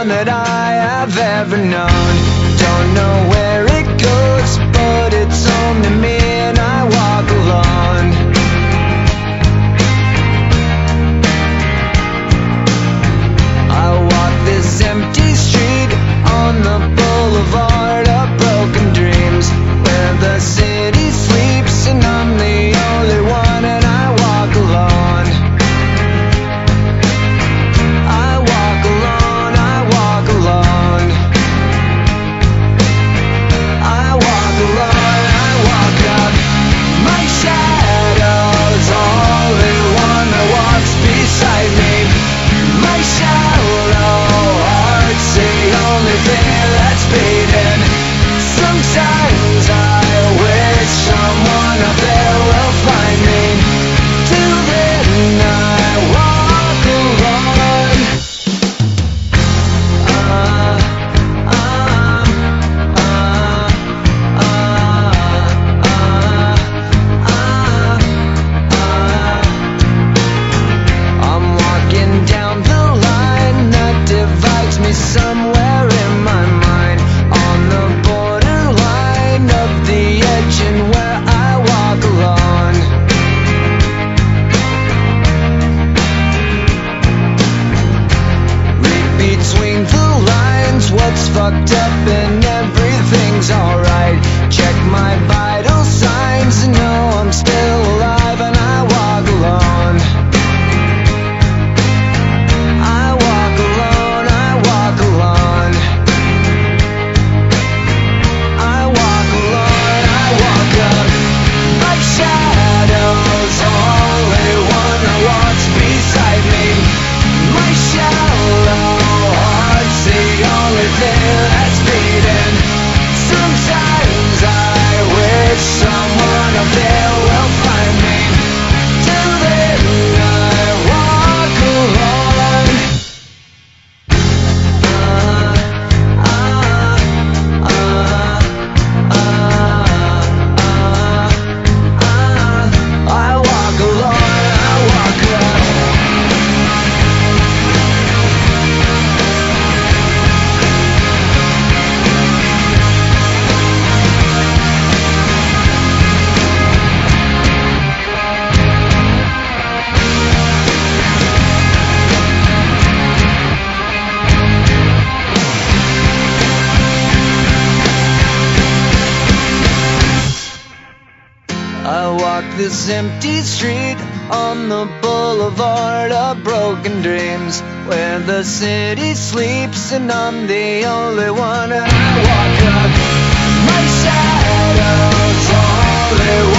one that I have ever known. Don't know where it goes, but it's home to me, and I walk alone. I walk this empty street on the boulevard of broken dreams, where the city sleeps and I'm the only one, and I walk alone. I walk alone, I walk alone. I walk alone, I walk up. My shadow's only one that walks beside me. My shallow heart's the only thing that's beating. Sometimes I wish someone up there will find me. Till then I walk alone. I'm walking down the line that divides me somewhere in my mind, on the borderline of the edge and where I walk alone. Read between the lines what's fucked up and everything's alright. Check my vital signs and know I'm still alive, and I walk alone. I walk alone, I walk alone. I walk alone, I walk up. My shadow's only one that walks beside me. My shallow heart's the only thing that's beating. Sometimes I wish someone up there will find me. Till then I walk alone. I walk alone, I walk up. I walk this empty street on the boulevard of broken dreams, where the city sleeps and I'm the only one, and I walk up. My shadow's only one.